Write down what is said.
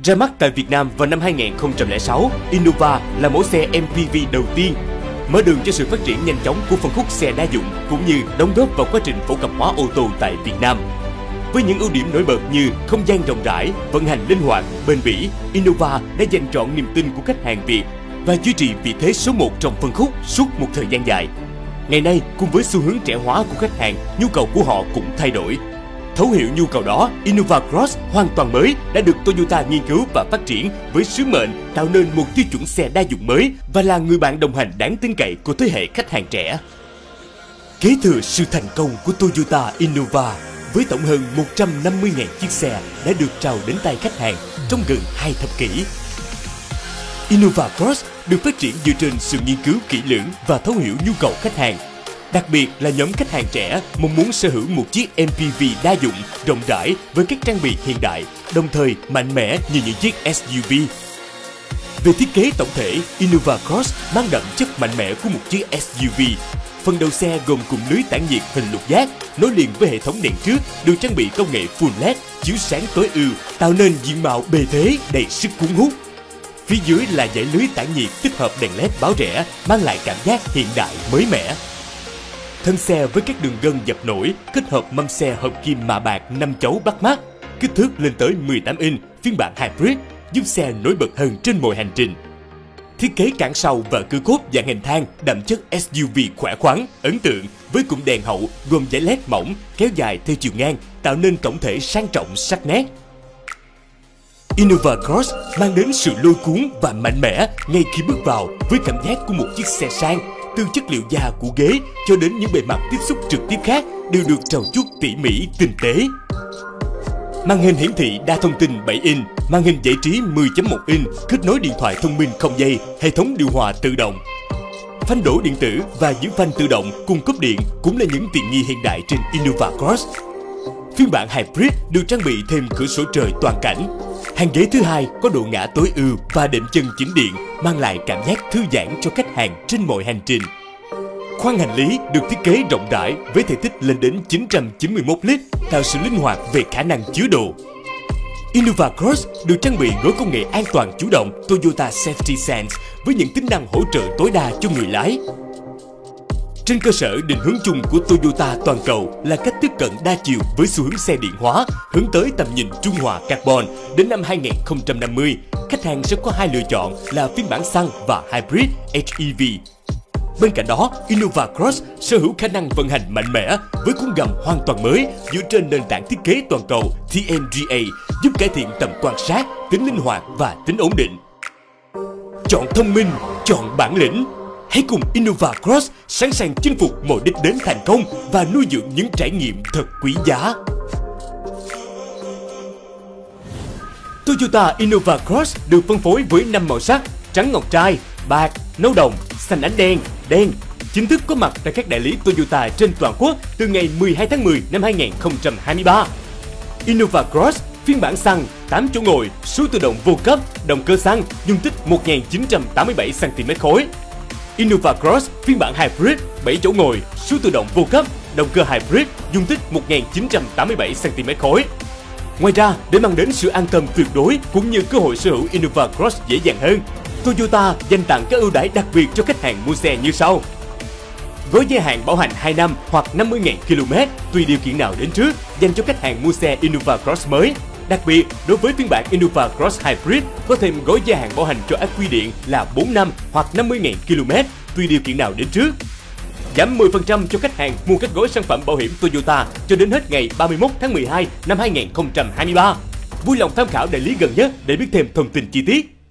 Ra mắt tại Việt Nam vào năm 2006, Innova là mẫu xe MPV đầu tiên, mở đường cho sự phát triển nhanh chóng của phân khúc xe đa dụng cũng như đóng góp vào quá trình phổ cập hóa ô tô tại Việt Nam. Với những ưu điểm nổi bật như không gian rộng rãi, vận hành linh hoạt, bền bỉ, Innova đã giành trọn niềm tin của khách hàng Việt và duy trì vị thế số 1 trong phân khúc suốt một thời gian dài. Ngày nay, cùng với xu hướng trẻ hóa của khách hàng, nhu cầu của họ cũng thay đổi. Thấu hiểu nhu cầu đó, Innova Cross hoàn toàn mới đã được Toyota nghiên cứu và phát triển với sứ mệnh tạo nên một tiêu chuẩn xe đa dụng mới và là người bạn đồng hành đáng tin cậy của thế hệ khách hàng trẻ. Kế thừa sự thành công của Toyota Innova với tổng hơn 150.000 chiếc xe đã được trao đến tay khách hàng trong gần 2 thập kỷ. Innova Cross được phát triển dựa trên sự nghiên cứu kỹ lưỡng và thấu hiểu nhu cầu khách hàng. Đặc biệt là nhóm khách hàng trẻ mong muốn sở hữu một chiếc MPV đa dụng, rộng rãi với các trang bị hiện đại, đồng thời mạnh mẽ như những chiếc SUV. Về thiết kế tổng thể, Innova Cross mang đậm chất mạnh mẽ của một chiếc SUV. Phần đầu xe gồm cụm lưới tản nhiệt hình lục giác nối liền với hệ thống đèn trước được trang bị công nghệ Full LED chiếu sáng tối ưu, tạo nên diện mạo bề thế đầy sức cuốn hút. Phía dưới là dãy lưới tản nhiệt tích hợp đèn LED báo rẽ, mang lại cảm giác hiện đại mới mẻ. Thân xe với các đường gân dập nổi, kết hợp mâm xe hợp kim mạ bạc 5 chấu bắt mắt, kích thước lên tới 18 inch, phiên bản hybrid, giúp xe nổi bật hơn trên mọi hành trình. Thiết kế cản sau và cửa cốp dạng hình thang đậm chất SUV khỏe khoắn, ấn tượng với cụm đèn hậu gồm dải LED mỏng kéo dài theo chiều ngang, tạo nên tổng thể sang trọng sắc nét. Innova Cross mang đến sự lôi cuốn và mạnh mẽ ngay khi bước vào với cảm giác của một chiếc xe sang. Từ chất liệu da của ghế cho đến những bề mặt tiếp xúc trực tiếp khác đều được trau chuốt tỉ mỉ tinh tế. Màn hình hiển thị đa thông tin 7 inch, màn hình giải trí 10.1 inch, kết nối điện thoại thông minh không dây, hệ thống điều hòa tự động. Phanh đổ điện tử và giữ phanh tự động cùng cốp điện cũng là những tiện nghi hiện đại trên Innova Cross. Phiên bản Hybrid được trang bị thêm cửa sổ trời toàn cảnh. Hàng ghế thứ hai có độ ngả tối ưu và đệm chân chỉnh điện, mang lại cảm giác thư giãn cho khách hàng trên mọi hành trình. Khoang hành lý được thiết kế rộng rãi với thể tích lên đến 991 lít, tạo sự linh hoạt về khả năng chứa đồ. Innova Cross được trang bị gói công nghệ an toàn chủ động Toyota Safety Sense với những tính năng hỗ trợ tối đa cho người lái. Trên cơ sở định hướng chung của Toyota toàn cầu là cách tiếp cận đa chiều với xu hướng xe điện hóa, hướng tới tầm nhìn trung hòa carbon đến năm 2050, khách hàng sẽ có hai lựa chọn là phiên bản xăng và hybrid HEV. Bên cạnh đó, Innova Cross sở hữu khả năng vận hành mạnh mẽ với cuốn gầm hoàn toàn mới dựa trên nền tảng thiết kế toàn cầu TNGA, giúp cải thiện tầm quan sát, tính linh hoạt và tính ổn định. Chọn thông minh, chọn bản lĩnh. Hãy cùng Innova Cross sẵn sàng chinh phục mọi đích đến thành công và nuôi dưỡng những trải nghiệm thật quý giá. Toyota Innova Cross được phân phối với 5 màu sắc: trắng ngọc trai, bạc, nâu đồng, xanh ánh đen, đen. Chính thức có mặt tại các đại lý Toyota trên toàn quốc từ ngày 12 tháng 10 năm 2023. Innova Cross phiên bản xăng 8 chỗ ngồi, số tự động vô cấp, động cơ xăng, dung tích 1987 cm khối. Innova Cross phiên bản Hybrid 7 chỗ ngồi, số tự động vô cấp, động cơ hybrid, dung tích 1987 cm khối. Ngoài ra, để mang đến sự an tâm tuyệt đối cũng như cơ hội sở hữu Innova Cross dễ dàng hơn, Toyota dành tặng các ưu đãi đặc biệt cho khách hàng mua xe như sau. Gói gia hạn bảo hành 2 năm hoặc 50.000 km tùy điều kiện nào đến trước dành cho khách hàng mua xe Innova Cross mới. Đặc biệt, đối với phiên bản Innova Cross Hybrid có thêm gói gia hạn bảo hành cho ắc quy điện là 4 năm hoặc 50.000 km tùy điều kiện nào đến trước. Giảm 10% cho khách hàng mua các gói sản phẩm bảo hiểm Toyota cho đến hết ngày 31 tháng 12 năm 2023. Vui lòng tham khảo đại lý gần nhất để biết thêm thông tin chi tiết.